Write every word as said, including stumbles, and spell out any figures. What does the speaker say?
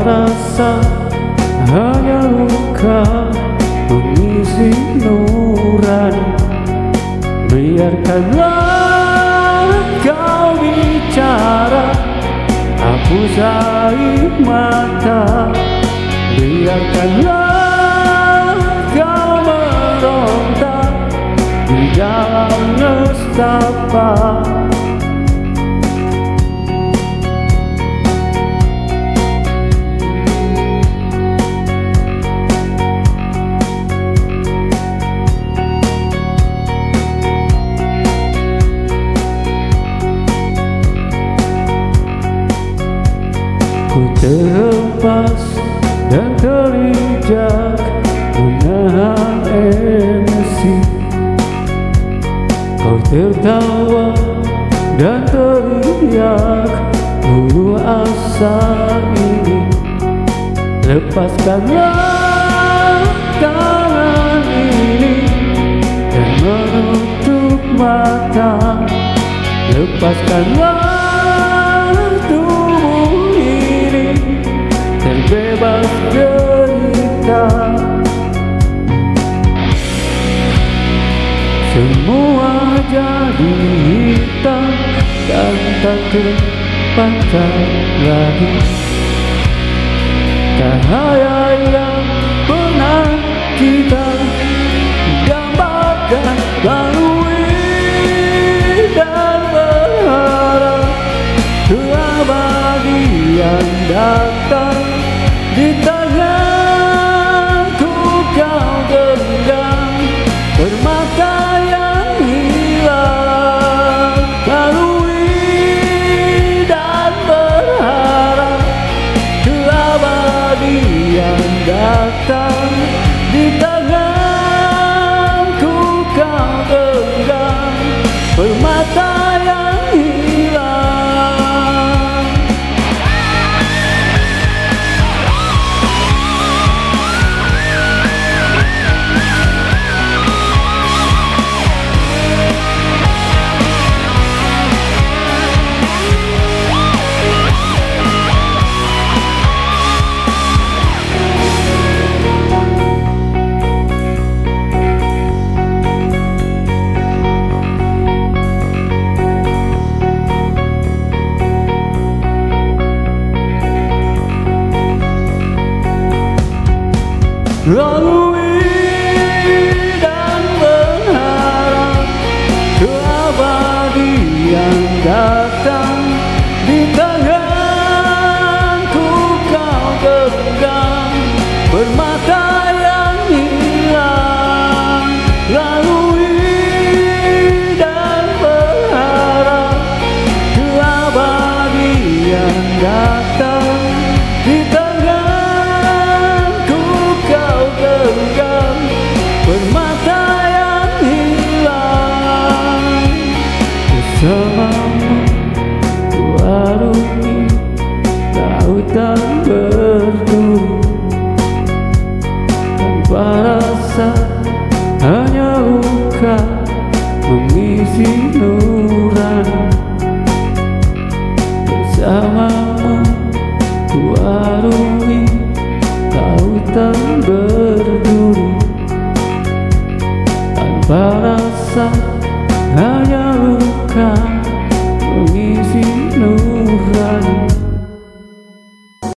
rasa hanya luka mengisi nurani. Biarkanlah kau bicara, hapus air mata. Biarkanlah kau meronta di dalam nestapa. Ku terhempas dan terijak menahan emosi. Kau tertawa dan teriak dulu asa ini. Lepaskanlah tangan ini dan menutup mata. Lepaskanlah tubuh ini terbebas derita. Semua jadi hitam dan tak terpancar lagi. Cahaya yang pernah kita dambakan lalui dan berharap keabadian datang. Di tanganku kau genggam permata yang hilang, lalui dan berharap keabadian datang. Di tanganku kau genggam permata yang hilang. Lalui dan berharap keabadian datang. Di tanganku kau genggam permata yang hilang, lalui dan berharap keabadian datang. Di permata yang hilang. Bersamamu ku arungi lautan berduri. Tanpa rasa hanya luka mengisi nurani. Bersamamu ku arungi lautan berduri. Tanpa rasa